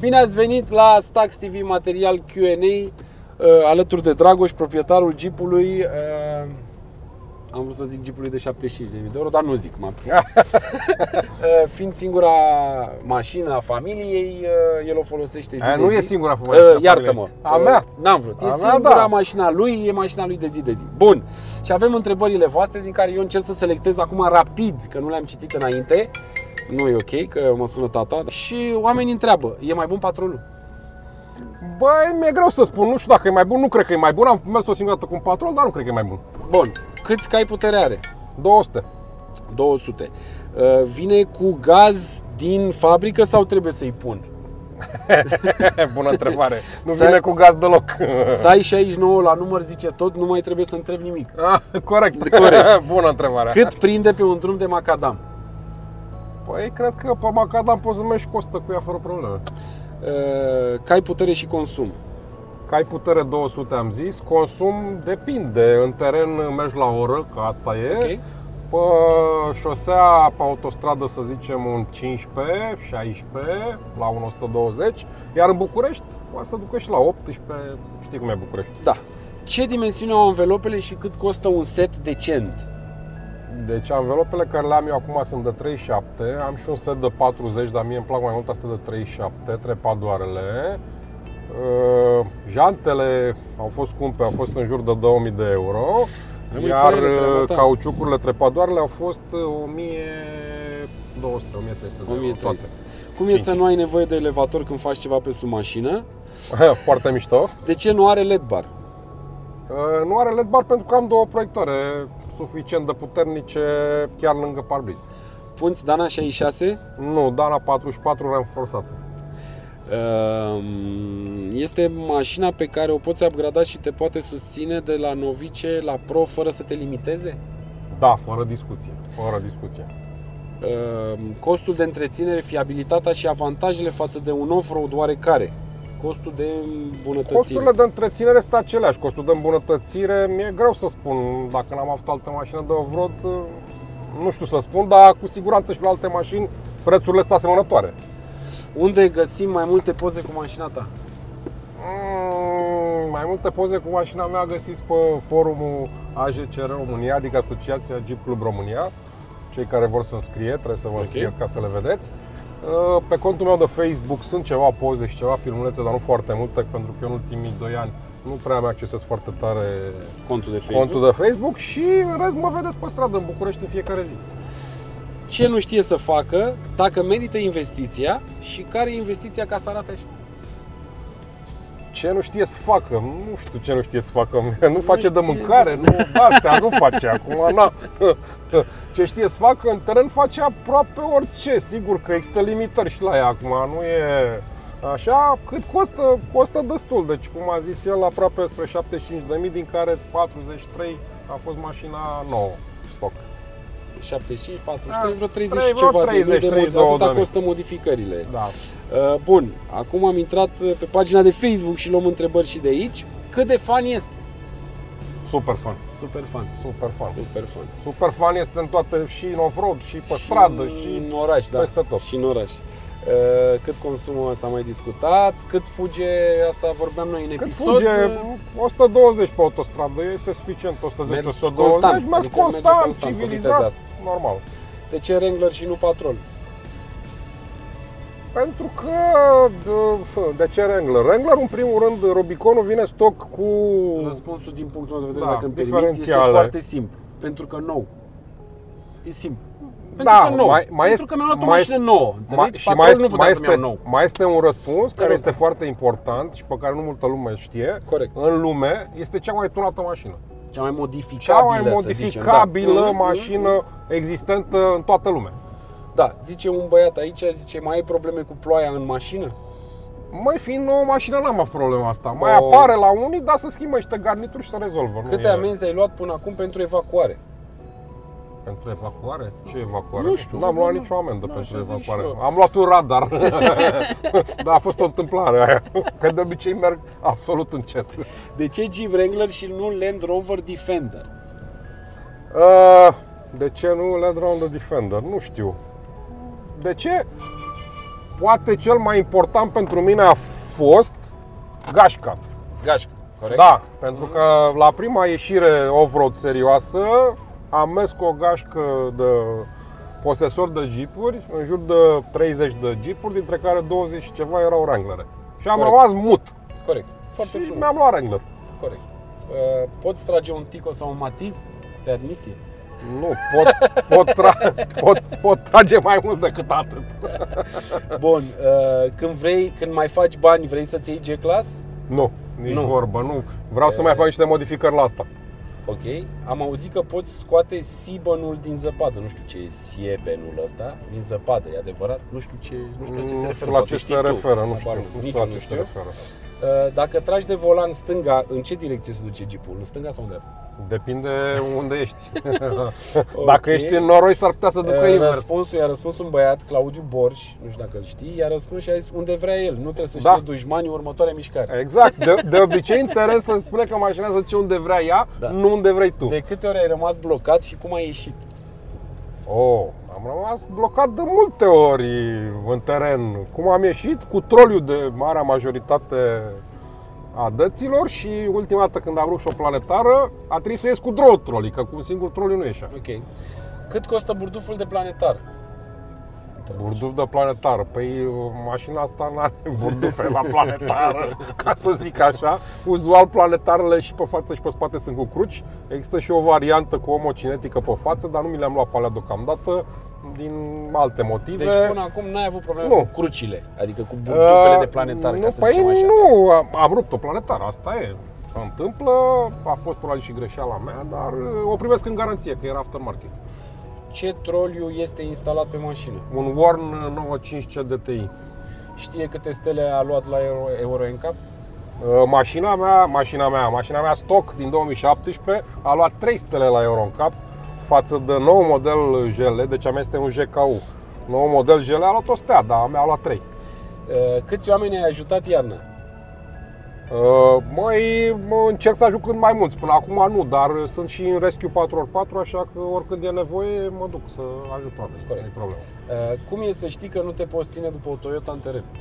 Bine ați venit la Stax TV Material Q&A, alături de Dragoș, proprietarul Jeepului. Am vrut să zic Jeepului de 75.000 de euro, dar nu zic, mă abțin. Fiind singura mașină a familiei, el o folosește zi de zi. Nu e singura mașină iartă-mă. A mea? N-am vrut. E singura mașina lui, e mașina lui de zi de zi. Bun. Și avem întrebările voastre, din care eu încerc să selectez acum rapid, că nu le-am citit înainte. Nu e ok, că mă sună tata. Și oamenii întreabă, e mai bun Patrolul? Băi, mi-e greu să spun, nu știu dacă e mai bun, nu cred că e mai bun. Am mers o singură dată cu un Patrol, dar nu cred că e mai bun. Bun. Câți cai putere are? 200. 200. Vine cu gaz din fabrică sau trebuie să-i pun? Bună întrebare. Nu vine cu gaz deloc. Sai 69 la număr zice tot, nu mai trebuie să întrebi nimic. Corect. Bună întrebare. Cât prinde pe un drum de macadam? Păi, cred că pe macadam poți să mergi și costă cu ea fără probleme. Cai putere și consum? Cai putere 200 am zis, consum depinde. În teren mergi la oră, că asta e. Okay. Pe șosea, pe autostradă, să zicem un 15, 16, la un 120. Iar în București poate să ducă și la 18. Știi cum e București? Da. Ce dimensiune au anvelopele și cât costă un set decent? Deci anvelopele care le am eu acum sunt de 37. Am și un set de 40, dar mie îmi plac mai mult astea de 37, trepadoarele. Jantele au fost scumpe, au fost în jur de 2000 de euro. Iar cauciucurile, trepadoarele au fost 1200, 1300 de euro toate. Cum e să nu ai nevoie de elevator când faci ceva pe sub mașină? Foarte mișto. De ce nu are LED bar? Nu are LED bar pentru că am două proiectoare suficient de puternice chiar lângă parbriz. Punți Dana 66? Nu, Dana 44 renforsată. Este mașina pe care o poți upgrada și te poate susține de la novice la pro fără să te limiteze? Da, fără discuție. Fără discuție. Costul de întreținere, fiabilitatea și avantajele față de un off-road oarecare? Costul de îmbunătățire? Costurile de întreținere sunt aceleași. Costul de îmbunătățire mi-e greu să spun. Dacă n-am avut altă mașină de off-road, nu știu să spun, dar cu siguranță și la alte mașini prețurile sunt asemănătoare. Unde găsim mai multe poze cu mașina ta? Mai multe poze cu mașina mea găsiți pe forumul AJCR România, adică Asociația Jeep Club România. Cei care vor să înscrie, trebuie să vă înscrieți ca să le vedeți. Pe contul meu de Facebook sunt ceva poze și ceva filmulețe, dar nu foarte multe, pentru că în ultimii 2 ani nu prea am accesat foarte tare contul de Facebook și în rest mă vedeți pe stradă în București în fiecare zi. Ce nu știe să facă, dacă merită investiția și care e investiția ca să arate așa? Ce nu știe să facă? Nu știu ce nu știe să facă. Nu face de mâncare, nu, astea nu face acum. Na. Ce știe să facă în teren face aproape orice. Sigur că există limitări și la ea acum. Nu e așa. Cât costă? Costă destul. Deci, cum a zis el, aproape spre 75.000, din care 43 a fost mașina nouă stock. 75, 43, vreo 30 și ceva 30, de mult. Atâta costă modificările. Da. Bun, acum am intrat pe pagina de Facebook și luăm întrebări și de aici. Cât de fan este? Super fan. Super fan. Super fan. Super fan. Super fan este în toate, și în off-road, și pe stradă, și în oraș, peste tot. Și în oraș. Cât consumă s-a mai discutat, cât fuge, asta vorbeam noi în episod. Cât fuge 120 pe autostradă, este suficient, 110, 120, mers constant, civilizat, normal. De ce Wrangler și nu Patrol? Pentru că, de ce Wrangler? Wrangler, în primul rând, Rubiconul vine stock cu... Răspunsul din punctul meu de vedere, dacă îmi permiți, este foarte simplu. Pentru că nou. E simplu. Pentru că nou. Pentru că mi-am luat o mașină nouă. Înțelegi? Patrol nu puteam să-mi iau nou. Mai este un răspuns care este foarte important și pe care nu multă lume știe. Corect. În lume este cea mai tunată mașină. Cea mai modificabilă, mașină existentă în toată lumea. Da, zice un băiat aici, zice, mai ai probleme cu ploaia în mașină? Mai fiind nouă mașină, n-am avut problema asta. Mai apare la unii, dar să schimbă niște garnituri și să rezolvă. Câte amenzi ai luat până acum pentru evacuare? Pentru evacuare? Ce evacuare? Nu știu. N-am luat nicio amendă pentru evacuare. Am luat un radar. Dar a fost o întâmplare aia. Că de obicei merg absolut încet. De ce Jeep Wrangler și nu Land Rover Defender? De ce nu Land Rover Defender? Nu știu. De ce? poate cel mai important pentru mine a fost gașca. Gașca, corect? Da, pentru că la prima ieșire off-road serioasă am mers cu o gașcă de posesori de jeepuri, în jur de 30 de jeepuri, dintre care 20 și ceva erau Wranglere. Și am rămas mut. Corect. Foarte și frumos. mi-am luat Wrangler. Corect. Poți trage un Tico sau un Matiz pe admisie? Nu, pot trage mai mult decât atât. Bun, când mai faci bani, vrei să-ți iei G-Class? Nu, nici vorbă, nu. Vreau să mai fac niște modificări la asta. Ok, am auzit că poți scoate siebenul din zăpadă. Nu știu ce e siebenul ăsta din zăpadă, e adevărat? Nu știu la ce se referă, nu știu la ce se referă. Dacă tragi de volan stânga, în ce direcție se duce jeepul? În stânga sau în dreapta? Depinde unde ești. Dacă ești în noroi, s-ar putea să ducă invers. I-a răspuns un băiat, Claudiu Borș, nu știu dacă îl știi, i-a răspuns și a zis unde vrea el, nu trebuie să știe dușmanii următoarea mișcare. Exact, de obicei interес să spune că mașina să duce unde vrea ea, nu unde vrei tu. De câte ori ai rămas blocat și cum ai ieșit? Am rămas blocat de multe ori în teren. Cum am ieșit? Cu troliul de marea majoritate a dăților și ultima dată când am vrut și o planetară, a trebuit să ies cu două trolii, că cu un singur troli nu ieșea. Ok. Cât costă burduful de planetară? Burduf de planetară? Păi mașina asta nu are burdufe la planetară, ca să zic așa. Uzual planetarele și pe față și pe spate sunt cu cruci. Există și o variantă cu homocinetică pe față, dar nu mi le-am luat pe alea deocamdată din alte motive. Deci până acum n-ai avut probleme cu crucile, adică cu burdufele de planetară, ca să zicem așa. Nu, am rupt o planetară, asta e. Se întâmplă, a fost probabil și greșeala mea, dar o primesc în garanție, că era aftermarket. Ce troliu este instalat pe mașină? Un Warn 95C DTI. Știe câte stele a luat la Euro NCAP? Mașina mea stock din 2017 a luat 3 stele la Euro NCAP față de nou model GL, deci a mea este un GKU. Nou model GL a luat o stea, dar a mea a luat 3. Câți oameni ai ajutat iarna? Încerc să ajut cât mai mulți. Până acum nu, dar sunt și în Rescue 4x4, așa că oricând e nevoie mă duc să ajut oamenii. Corect. Nu e problemă. Cum e să știi că nu te poți ține după o Toyota în teren?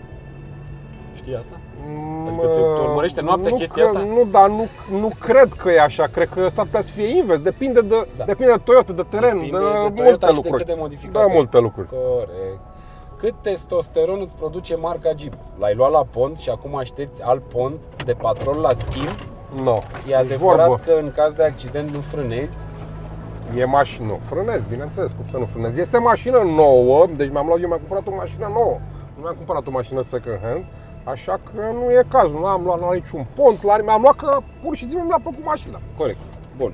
Știi asta? Adică te urmărește noaptea chestia asta? Nu, dar nu cred că e așa. Cred că s-ar putea să fie invers. Depinde de Toyota, de teren, de multe lucruri. De cât de modificat. De multe lucruri. Corect. Cât testosteron îți produce marca Jeep? L-ai luat la pont și acum aștepți alt pont de patrol la schimb? Nu. E adevărat că în caz de accident nu frânezi? E mașină. Nu, frânez, bineînțeles, cum să nu frânez. Este mașină nouă, deci mi-am cumpărat o mașină nouă. Nu mi-am cumpărat o mașină second hand, așa că nu e cazul. Nu am luat la niciun pont, mi-am luat că pur și simplu mi-a plăcut mașina. Corect. Bun.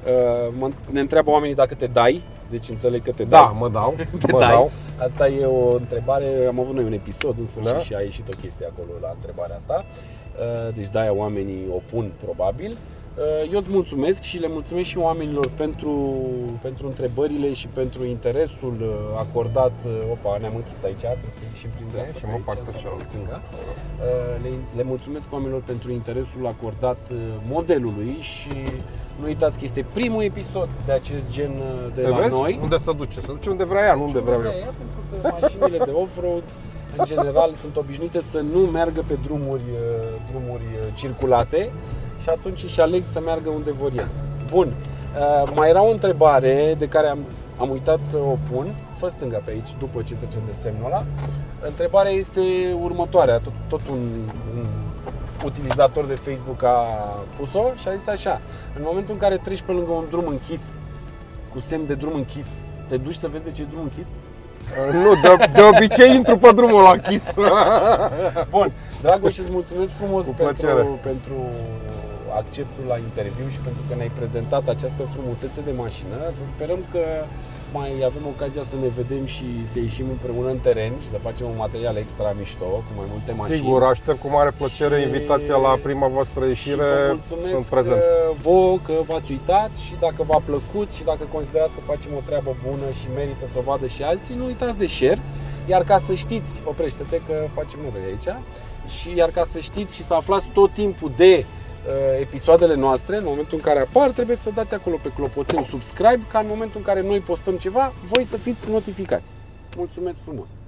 Ne întreabă oamenii dacă te dai. Deci înțeleg că te dai. Da, mă dau. Dau. Asta e o întrebare, am avut noi un episod în sfârșit și a ieșit o chestie acolo la întrebarea asta. Deci de-aia oamenii o pun probabil. Eu îți mulțumesc și le mulțumesc și oamenilor pentru întrebările și pentru interesul acordat. Opa, ne-am închis aici, trebuie să fim prin dreapta. Și mă parcă stânga. Le mulțumesc oamenilor pentru interesul acordat modelului și nu uitați că este primul episod de acest gen de la noi. Unde se duce? Se duce unde vrea ea, nu unde vreau eu. Pentru că mașinile de off-road în general sunt obișnuite să nu meargă pe drumuri circulate și atunci își aleg să meargă unde vor ele. Bun, mai era o întrebare de care am uitat să o pun. Fă stânga pe aici, după ce trecem de semnul ăla. Întrebarea este următoarea, tot un utilizator de Facebook a pus-o și a zis așa: în momentul în care treci pe lângă un drum închis, cu semn de drum închis, te duci să vezi de ce e drum închis? Nu, de obicei intru pe drumul ăla închis. Bun, Dragoș, îți mulțumesc frumos pentru acceptul la interviu și pentru că ne-ai prezentat această frumusețe de mașină. Să sperăm că mai avem ocazia să ne vedem și să ieșim împreună în teren și să facem un material extra mișto cu mai multe mașini. Sigur, aștept cu mare plăcere invitația la prima voastră ieșire. Și vă mulțumesc vouă că v-ați uitat și dacă v-a plăcut și dacă considerați că facem o treabă bună și merită să o vadă și alții, nu uitați de share. Iar ca să știți, oprește-te că facem noi aici. Iar ca să știți și să aflați tot timpul de episoadele noastre, în momentul în care apar, trebuie să dați acolo pe clopoțel subscribe, ca în momentul în care noi postăm ceva, voi să fiți notificați. Mulțumesc frumos!